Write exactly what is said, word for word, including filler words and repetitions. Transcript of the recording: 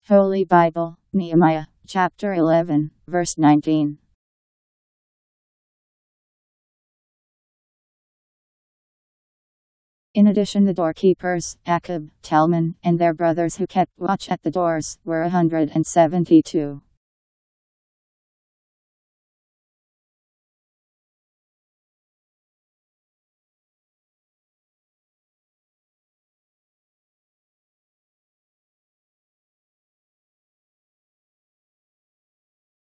Holy Bible, Nehemiah, Chapter eleven, verse nineteen. In addition, the doorkeepers, Akkub, Talmon, and their brothers who kept watch at the doors, were a hundred and seventy-two.